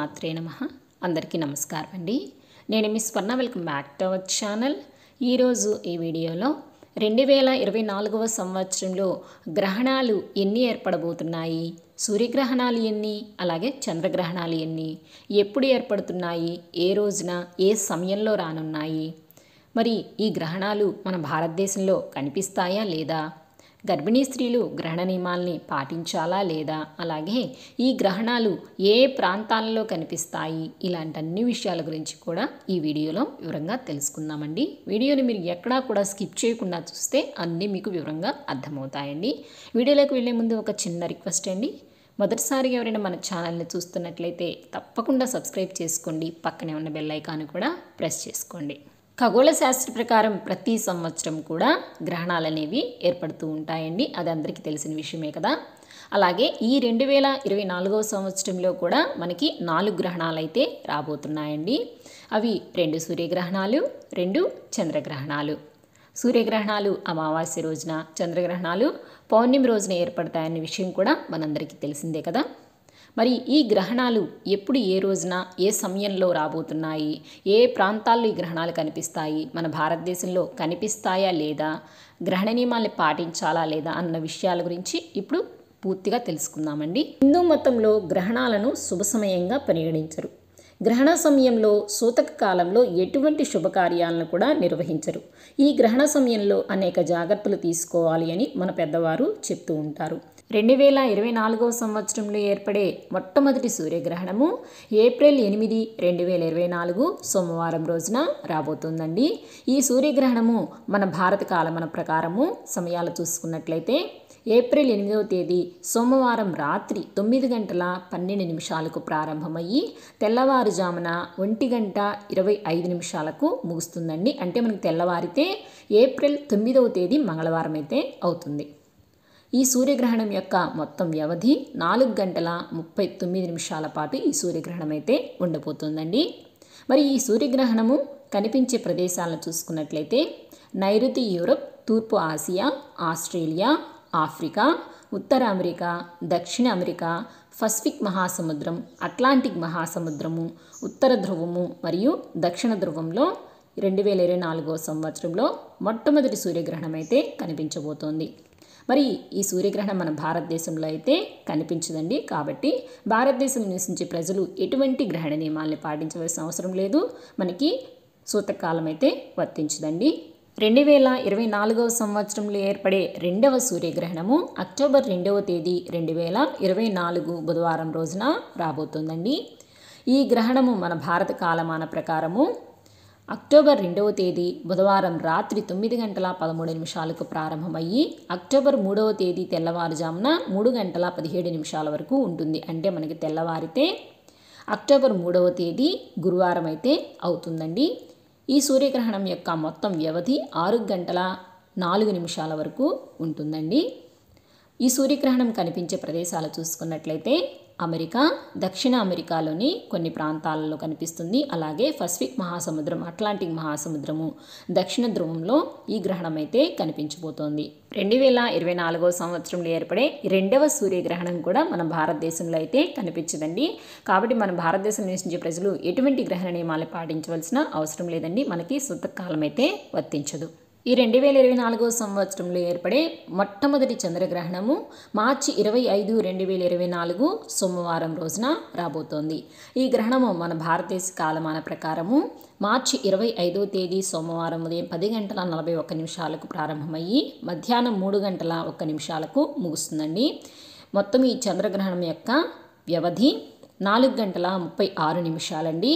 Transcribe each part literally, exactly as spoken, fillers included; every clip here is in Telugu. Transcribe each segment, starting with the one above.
శ్రీమాత్రే నమః. అందరికీ నమస్కారం అండి. నేను మీ Swarna. Welcome back to our channel. ఈరోజు ఈ వీడియోలో రెండు వేల ఇరవై నాలుగవ సంవత్సరంలో గ్రహణాలు ఎన్ని ఏర్పడబోతున్నాయి, సూర్యగ్రహణాలు ఎన్ని, అలాగే చంద్రగ్రహణాలు ఎన్ని, ఎప్పుడు ఏర్పడుతున్నాయి, ఏ రోజున ఏ సమయంలో రానున్నాయి, మరి ఈ గ్రహణాలు మన భారతదేశంలో కనిపిస్తాయా లేదా, గర్భిణీ స్త్రీలు గ్రహణ నియమాల్ని పాటించాలా లేదా, అలాగే ఈ గ్రహణాలు ఏ ప్రాంతాలలో కనిపిస్తాయి, ఇలాంటి అన్ని విషయాల గురించి కూడా ఈ వీడియోలో వివరంగా తెలుసుకుందామండి. వీడియోని మీరు ఎక్కడా కూడా స్కిప్ చేయకుండా చూస్తే అన్నీ మీకు వివరంగా అర్థమవుతాయండి. వీడియోలోకి వెళ్ళే ముందు ఒక చిన్న రిక్వెస్ట్ అండి. మొదటిసారిగా ఎవరైనా మన ఛానల్ని చూస్తున్నట్లయితే తప్పకుండా సబ్స్క్రైబ్ చేసుకోండి. పక్కనే ఉన్న బెల్ ఐకాన్ కూడా ప్రెస్ చేసుకోండి. ఖగోళ శాస్త్ర ప్రకారం ప్రతి సంవత్సరం కూడా గ్రహణాలు అనేవి ఏర్పడుతూ ఉంటాయండి. అది అందరికీ తెలిసిన విషయమే కదా. అలాగే ఈ రెండు వేల ఇరవై నాలుగవ సంవత్సరంలో కూడా మనకి నాలుగు గ్రహణాలు అయితే రాబోతున్నాయండి. అవి రెండు సూర్యగ్రహణాలు, రెండు చంద్రగ్రహణాలు. సూర్యగ్రహణాలు అమావాస్య రోజున, చంద్రగ్రహణాలు పౌర్ణమి రోజున ఏర్పడతాయనే విషయం కూడా మనందరికీ తెలిసిందే కదా. మరి ఈ గ్రహణాలు ఎప్పుడు, ఏ రోజున, ఏ సమయంలో రాబోతున్నాయి, ఏ ప్రాంతాల్లో ఈ గ్రహణాలు కనిపిస్తాయి, మన భారతదేశంలో కనిపిస్తాయా లేదా, గ్రహణ నియమాల్ని పాటించాలా లేదా అన్న విషయాల గురించి ఇప్పుడు పూర్తిగా తెలుసుకుందామండి. హిందూ మతంలో గ్రహణాలను శుభ సమయంగా పరిగణించరు. గ్రహణ సమయంలో సూతక కాలంలో ఎటువంటి శుభకార్యాలను కూడా నిర్వహించరు. ఈ గ్రహణ సమయంలో అనేక జాగ్రత్తలు తీసుకోవాలి అని మన పెద్దవారు చెప్తూ ఉంటారు. రెండు వేల ఇరవై నాలుగవ సంవత్సరంలో ఏర్పడే మొట్టమొదటి సూర్యగ్రహణము ఏప్రిల్ ఎనిమిది రెండు వేల ఇరవై నాలుగు సోమవారం రోజున రాబోతుందండి. ఈ సూర్యగ్రహణము మన భారత కాలమాన ప్రకారము సమయాలు చూసుకున్నట్లయితే ఏప్రిల్ ఎనిమిదవ తేదీ సోమవారం రాత్రి తొమ్మిది గంటల పన్నెండు నిమిషాలకు ప్రారంభమయ్యి తెల్లవారుజామున ఒంటి గంట ఇరవై ఐదు నిమిషాలకు ముగుస్తుందండి. అంటే మనకు తెల్లవారితే ఏప్రిల్ తొమ్మిదవ తేదీ మంగళవారం అయితే అవుతుంది. ఈ సూర్యగ్రహణం యొక్క మొత్తం వ్యవధి నాలుగు గంటల ముప్పై తొమ్మిది నిమిషాల పాటు ఈ సూర్యగ్రహణం అయితే ఉండబోతుందండి. మరి ఈ సూర్యగ్రహణము కనిపించే ప్రదేశాలను చూసుకున్నట్లయితే నైరుతి యూరప్, తూర్పు ఆసియా, ఆస్ట్రేలియా, ఆఫ్రికా, ఉత్తర అమెరికా, దక్షిణ అమెరికా, పసిఫిక్ మహాసముద్రం, అట్లాంటిక్ మహాసముద్రము, ఉత్తర ధ్రువము మరియు దక్షిణ ధ్రువంలో రెండు వేల ఇరవై నాలుగో సంవత్సరంలో మొట్టమొదటి సూర్యగ్రహణం అయితే కనిపించబోతోంది. మరి ఈ సూర్యగ్రహణం మన భారతదేశంలో అయితే కనిపించదండి. కాబట్టి భారతదేశంలో నివసించే ప్రజలు ఎటువంటి గ్రహణ నియమాల్ని పాటించవలసిన అవసరం లేదు. మనకి సూతకాలం అయితే వర్తించదండి. రెండు వేల ఇరవై నాలుగవ సంవత్సరంలో ఏర్పడే రెండవ సూర్యగ్రహణము అక్టోబర్ రెండవ తేదీ రెండు వేల ఇరవై నాలుగు బుధవారం రోజున రాబోతుందండి. ఈ గ్రహణము మన భారత కాలమాన ప్రకారము అక్టోబర్ రెండవ తేదీ బుధవారం రాత్రి తొమ్మిది గంటల పదమూడు నిమిషాలకు ప్రారంభమయ్యి అక్టోబర్ మూడవ తేదీ తెల్లవారుజామున మూడు గంటల పదిహేడు నిమిషాల వరకు ఉంటుంది. అంటే మనకి తెల్లవారితే అక్టోబర్ మూడవ తేదీ గురువారం అయితే అవుతుందండి. ఈ సూర్యగ్రహణం యొక్క మొత్తం వ్యవధి ఆరు గంటల నాలుగు నిమిషాల వరకు ఉంటుందండి. ఈ సూర్యగ్రహణం కనిపించే ప్రదేశాలు చూసుకున్నట్లయితే అమెరికా, దక్షిణ అమెరికాలోని కొన్ని ప్రాంతాలలో కనిపిస్తుంది. అలాగే పసిఫిక్ మహాసముద్రం, అట్లాంటిక్ మహాసముద్రము, దక్షిణ ధ్రువంలో ఈ గ్రహణం అయితే కనిపించబోతోంది. రెండు వేల ఇరవై నాలుగవ సంవత్సరంలో ఏర్పడే రెండవ సూర్యగ్రహణం కూడా మన భారతదేశంలో అయితే కనిపించదండి. కాబట్టి మన భారతదేశంలో నివసించే ప్రజలు ఎటువంటి గ్రహణ నియమాలు పాటించవలసిన అవసరం లేదండి. మనకి సూతకాలం అయితే వర్తించదు. ఈ రెండు వేల ఇరవై నాలుగవ సంవత్సరంలో ఏర్పడే మొట్టమొదటి చంద్రగ్రహణము మార్చి ఇరవై ఐదు రెండు వేల ఇరవై నాలుగు సోమవారం రోజున రాబోతోంది. ఈ గ్రహణము మన భారతదేశ కాలమాన ప్రకారము మార్చి ఇరవై ఐదవ తేదీ సోమవారం ఉదయం పది గంటల నలభై ఒక్క నిమిషాలకు ప్రారంభమయ్యి మధ్యాహ్నం మూడు గంటల ఒక్క నిమిషాలకు ముగుస్తుందండి. మొత్తం ఈ చంద్రగ్రహణం యొక్క వ్యవధి నాలుగు గంటల ముప్పై ఆరు నిమిషాలండి.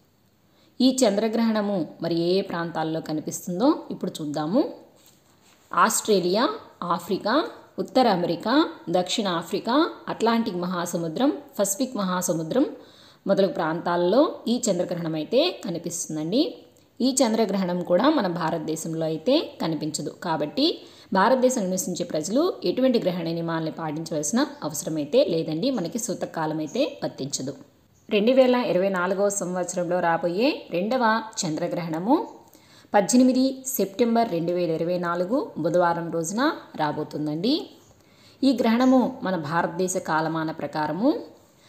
ఈ చంద్రగ్రహణము మరి ఏ ఏ ప్రాంతాల్లో కనిపిస్తుందో ఇప్పుడు చూద్దాము. ఆస్ట్రేలియా, ఆఫ్రికా, ఉత్తర అమెరికా, దక్షిణ ఆఫ్రికా, అట్లాంటిక్ మహాసముద్రం, పసిఫిక్ మహాసముద్రం మొదలగు ప్రాంతాల్లో ఈ చంద్రగ్రహణం అయితే కనిపిస్తుందండి. ఈ చంద్రగ్రహణం కూడా మన భారతదేశంలో అయితే కనిపించదు. కాబట్టి భారతదేశంలో నివసించే ప్రజలు ఎటువంటి గ్రహణ నియమాలను పాటించవలసిన అవసరం అయితే లేదండి. మనకి సూతకాలం అయితే వర్తించదు. రెండు వేల ఇరవై నాలుగవ సంవత్సరంలో రాబోయే రెండవ చంద్రగ్రహణము పద్దెనిమిది సెప్టెంబర్ రెండు వేల ఇరవై నాలుగు బుధవారం రోజున రాబోతుందండి. ఈ గ్రహణము మన భారతదేశ కాలమాన ప్రకారము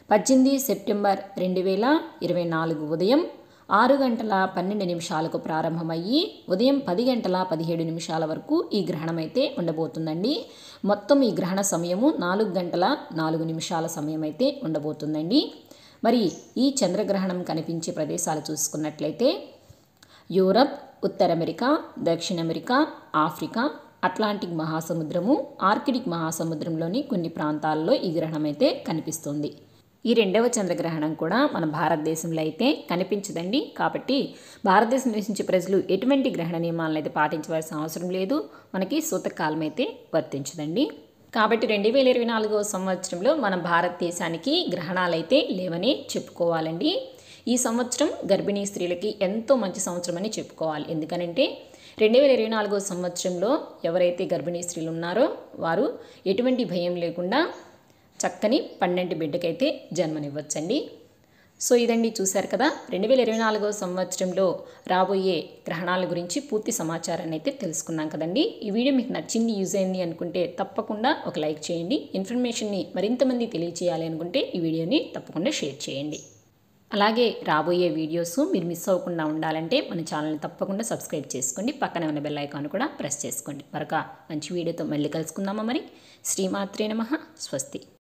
పద్దెనిమిది సెప్టెంబర్ రెండు వేల ఇరవై నాలుగు ఉదయం ఆరు గంటల పన్నెండు నిమిషాలకు ప్రారంభమయ్యి ఉదయం పది గంటల పదిహేడు నిమిషాల వరకు ఈ గ్రహణం అయితే ఉండబోతుందండి. మొత్తం ఈ గ్రహణ సమయము నాలుగు గంటల నాలుగు నిమిషాల సమయం అయితే ఉండబోతుందండి. మరి ఈ చంద్రగ్రహణం కనిపించే ప్రదేశాలు చూసుకున్నట్లయితే యూరప్, ఉత్తర అమెరికా, దక్షిణ అమెరికా, ఆఫ్రికా, అట్లాంటిక్ మహాసముద్రము, ఆర్కిటిక్ మహాసముద్రంలోని కొన్ని ప్రాంతాల్లో ఈ గ్రహణం అయితే కనిపిస్తుంది. ఈ రెండవ చంద్రగ్రహణం కూడా మన భారతదేశంలో అయితే కనిపించదండి. కాబట్టి భారతదేశం నివసించే ప్రజలు ఎటువంటి గ్రహణ నియమాలను అయితే పాటించవలసిన అవసరం లేదు. మనకి సూతకాలం అయితే వర్తించదండి. కాబట్టి రెండు వేల ఇరవై నాలుగవ సంవత్సరంలో మన భారతదేశానికి గ్రహణాలు అయితే లేవని చెప్పుకోవాలండి. ఈ సంవత్సరం గర్భిణీ స్త్రీలకి ఎంతో మంచి సంవత్సరం అని చెప్పుకోవాలి. ఎందుకనంటే రెండు వేల ఇరవై నాలుగవ సంవత్సరంలో ఎవరైతే గర్భిణీ స్త్రీలు ఉన్నారో వారు ఎటువంటి భయం లేకుండా చక్కని పన్నెండు బిడ్డకైతే జన్మనివ్వచ్చండి. సో ఇదండి, చూశారు కదా రెండు వేల ఇరవై నాలుగవ సంవత్సరంలో రాబోయే గ్రహణాల గురించి పూర్తి సమాచారాన్ని అయితే తెలుసుకున్నాం కదండి. ఈ వీడియో మీకు నచ్చింది, యూజ్ అయింది అనుకుంటే తప్పకుండా ఒక లైక్ చేయండి. ఇన్ఫర్మేషన్ని మరింత మంది తెలియచేయాలి అనుకుంటే ఈ వీడియోని తప్పకుండా షేర్ చేయండి. అలాగే రాబోయే వీడియోస్ మీరు మిస్ అవ్వకుండా ఉండాలంటే మన ఛానల్ని తప్పకుండా సబ్స్క్రైబ్ చేసుకోండి. పక్కనే ఉన్న బెల్ ఐకాన్ కూడా ప్రెస్ చేసుకోండి. మరొక మంచి వీడియోతో మళ్ళీ కలుసుకుందామా మరి. శ్రీమాత్రే నమః. స్వస్తి.